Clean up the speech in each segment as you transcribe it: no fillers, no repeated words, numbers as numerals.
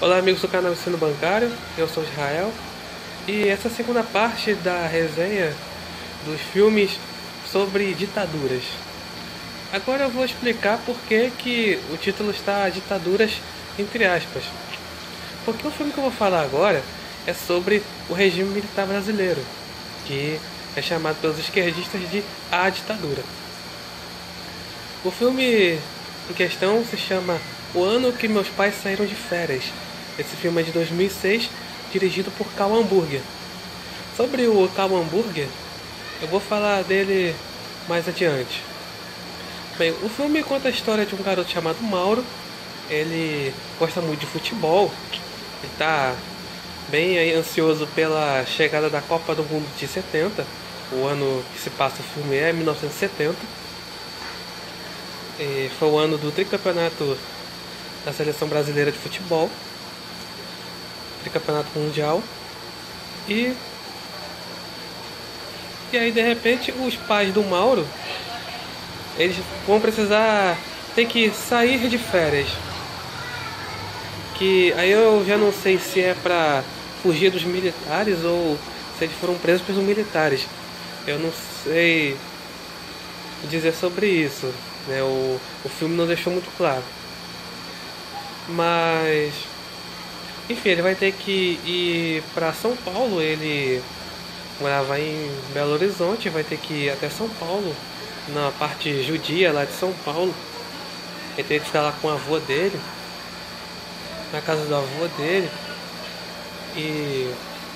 Olá amigos do canal Ensino Bancário, eu sou Israel e essa é a segunda parte da resenha dos filmes sobre ditaduras. Agora eu vou explicar por que o título está Ditaduras entre aspas. Porque o filme que eu vou falar agora é sobre o regime militar brasileiro, que é chamado pelos esquerdistas de A Ditadura. O filme em questão se chama O Ano que Meus Pais Saíram de Férias. Esse filme é de 2006, dirigido por Karl Hamburger. Sobre o Karl Hamburger, eu vou falar dele mais adiante. Bem, o filme conta a história de um garoto chamado Mauro. Ele gosta muito de futebol. Ele está bem aí ansioso pela chegada da Copa do Mundo de 70. O ano que se passa o filme é 1970. E foi o ano do tricampeonato da Seleção Brasileira de Futebol. Tricampeonato Mundial. E aí de repente os pais do Mauro, eles vão precisar ter que sair de férias. Que aí eu já não sei se é pra fugir dos militares ou se eles foram presos pelos militares. Eu não sei dizer sobre isso, né? O filme não deixou muito claro. Mas enfim, ele vai ter que ir para São Paulo. Ele morava em Belo Horizonte, vai ter que ir até São Paulo, na parte judia lá de São Paulo. Ele tem que ficar lá com o avô dele, na casa do avô dele, e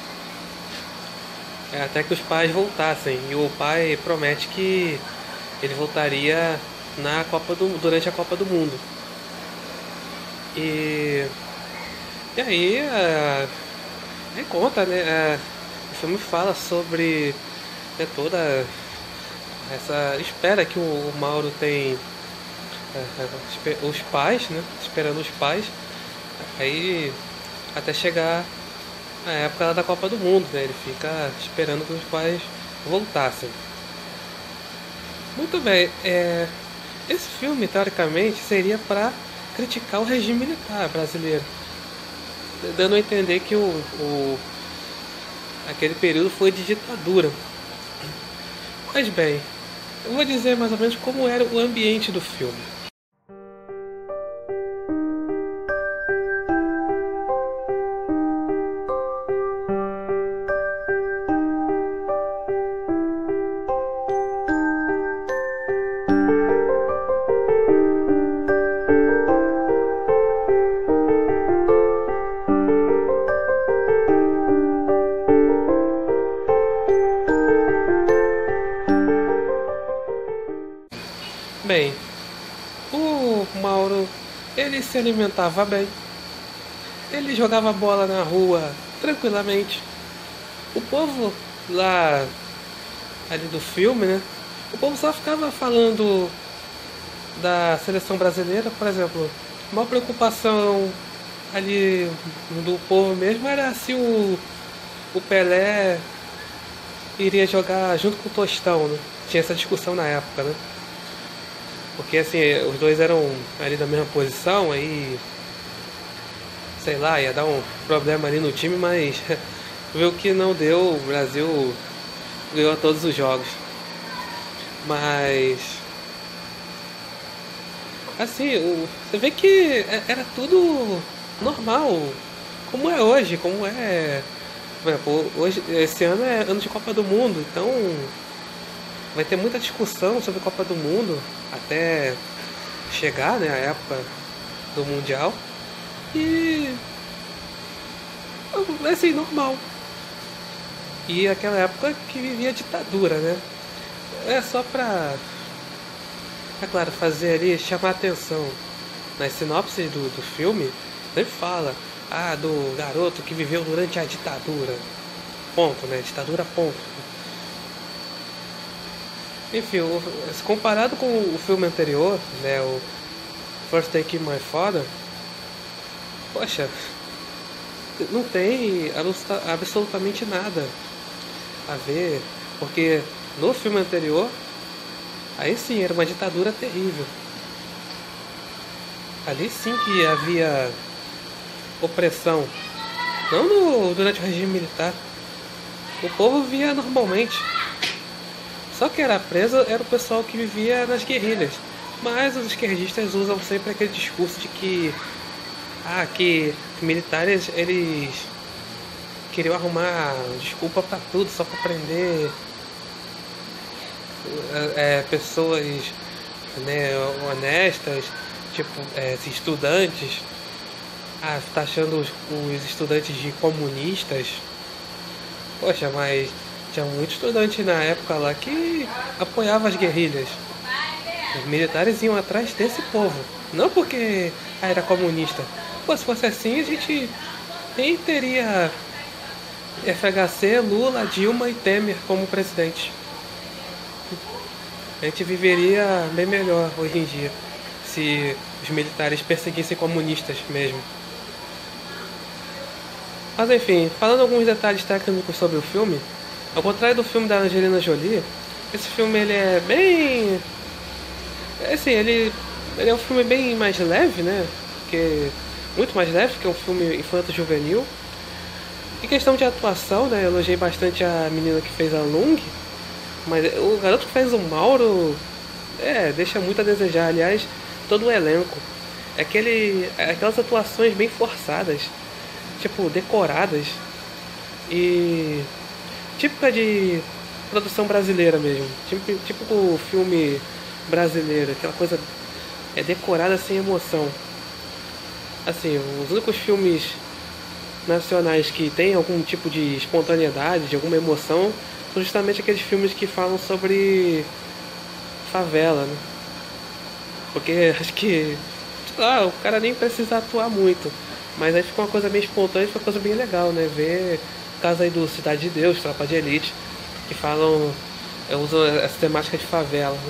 até que os pais voltassem. E o pai promete que ele voltaria durante a Copa do Mundo. E aí, conta, né? O filme fala sobre, né, toda essa espera que o Mauro tem, os pais, né? Esperando os pais, aí até chegar a época da Copa do Mundo, né? Ele fica esperando que os pais voltassem. Muito bem, esse filme, teoricamente, seria para criticar o regime militar brasileiro, dando a entender que aquele período foi de ditadura. Mas bem, eu vou dizer mais ou menos como era o ambiente do filme. Bem, o Mauro, ele se alimentava bem, ele jogava bola na rua tranquilamente. O povo lá ali do filme, né? O povo só ficava falando da seleção brasileira, por exemplo. A maior preocupação ali do povo mesmo era se o Pelé iria jogar junto com o Tostão, né? Tinha essa discussão na época, né? Porque assim, os dois eram ali da mesma posição, aí sei lá, ia dar um problema ali no time, mas viu que não deu, o Brasil ganhou todos os jogos. Mas assim, você vê que era tudo normal, como é hoje, como é. Por exemplo, hoje, esse ano é ano de Copa do Mundo, então vai ter muita discussão sobre a Copa do Mundo até chegar, né, a época do Mundial. E assim, normal. E aquela época que vivia a ditadura, né? É só pra, é claro, fazer ali, chamar a atenção. Nas sinopses do filme, sempre fala do garoto que viveu durante a ditadura. Ponto, né? Ditadura, ponto. Enfim, comparado com o filme anterior, né, o First Take My Father, poxa, não tem absolutamente nada a ver, porque no filme anterior, aí sim, era uma ditadura terrível. Ali sim que havia opressão. Não durante o regime militar. O povo vivia normalmente. Só que era preso era o pessoal que vivia nas guerrilhas. Mas os esquerdistas usam sempre aquele discurso de que militares eles queriam arrumar desculpa pra tudo, só pra prender pessoas, né, honestas, tipo estudantes. Tá achando os estudantes de comunistas. Poxa, mas tinha muito estudante na época lá que apoiava as guerrilhas. Os militares iam atrás desse povo, não porque era comunista. Pô, se fosse assim, a gente nem teria FHC, Lula, Dilma e Temer como presidente. A gente viveria bem melhor hoje em dia se os militares perseguissem comunistas mesmo. Mas enfim, falando alguns detalhes técnicos sobre o filme, ao contrário do filme da Angelina Jolie, esse filme ele é bem... Assim, ele é um filme bem mais leve, né? Muito mais leve que um filme infanto-juvenil. Em questão de atuação, né? Eu elogiei bastante a menina que fez a Lung, mas o garoto que fez o Mauro deixa muito a desejar. Aliás, todo o elenco. Aquelas atuações bem forçadas, tipo, decoradas e típica de produção brasileira mesmo. Tipo o filme brasileiro, aquela coisa decorada sem emoção. Assim, os únicos filmes nacionais que tem algum tipo de espontaneidade, de alguma emoção, são justamente aqueles filmes que falam sobre favela, né? Porque acho que, sei lá, o cara nem precisa atuar muito, mas aí fica uma coisa bem espontânea, fica uma coisa bem legal, né? Ver casos aí do Cidade de Deus, Tropa de Elite, que falam, usam essa temática de favela, né?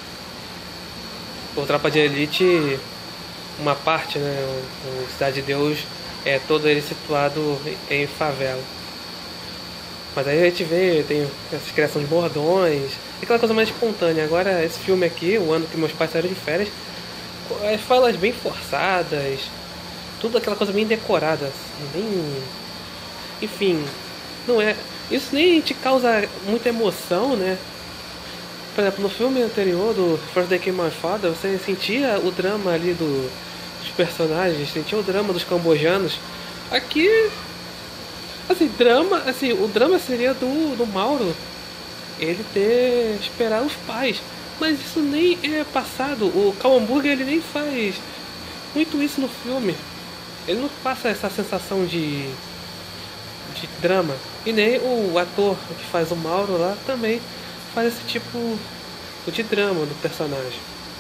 O Tropa de Elite, uma parte, né? O Cidade de Deus é todo ele situado em favela. Mas aí a gente vê, tem essa criação de bordões, aquela coisa mais espontânea. Agora esse filme aqui, o ano que meus pais saíram de férias, as falas bem forçadas, tudo aquela coisa bem decorada, assim, bem... Enfim, não é... Isso nem te causa muita emoção, né? Por exemplo, no filme anterior do First Day Came My Father, você sentia o drama ali dos personagens, sentia o drama dos cambojanos. Aqui, assim, o drama seria do Mauro, ele esperar os pais. Mas isso nem é passado. O Cal Hamburger, ele nem faz muito isso no filme. Ele não passa essa sensação de drama. E nem o ator que faz o Mauro lá também faz esse tipo de drama do personagem.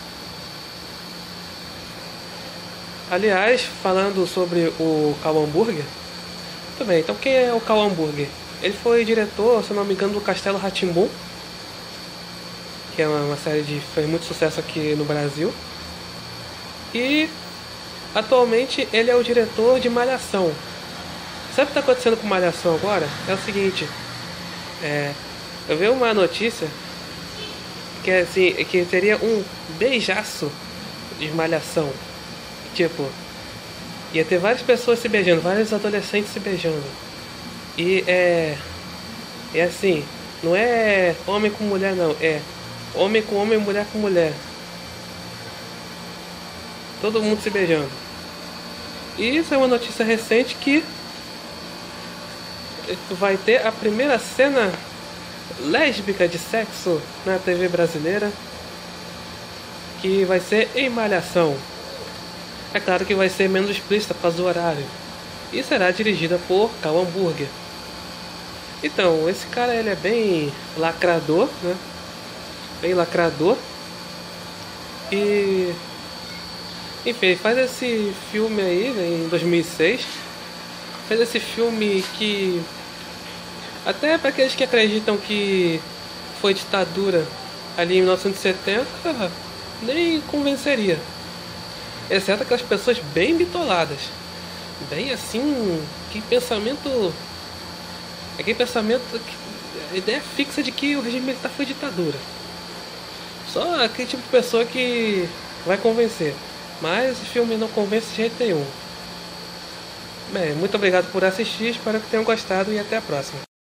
Aliás, falando sobre o Cal Hamburger, também, então quem é o Cal Hamburger? Ele foi diretor, se não me engano, do Castelo Rá-Tim-Bum, que é uma série que fez muito sucesso aqui no Brasil. E atualmente ele é o diretor de Malhação. Sabe o que está acontecendo com Malhação agora? É o seguinte, eu vi uma notícia que assim, que seria um beijaço de Malhação. Tipo, ia ter várias pessoas se beijando, vários adolescentes se beijando. E é assim, não é homem com mulher não, é homem com homem, mulher com mulher. Todo mundo se beijando. E isso é uma notícia recente que vai ter a primeira cena lésbica de sexo na TV brasileira, que vai ser em Malhação. É claro que vai ser menos explícita por causa do horário. E será dirigida por Cal Hamburger. Então, esse cara ele é bem lacrador, né? Bem lacrador. E... enfim, faz esse filme aí, né, em 2006. Fez esse filme que... até para aqueles que acreditam que foi ditadura ali em 1970, nem convenceria. Exceto aquelas pessoas bem bitoladas. Bem assim, que pensamento... aquele pensamento... a ideia fixa de que o regime militar foi ditadura. Só aquele tipo de pessoa que vai convencer. Mas esse filme não convence de jeito nenhum. Bem, muito obrigado por assistir, espero que tenham gostado e até a próxima.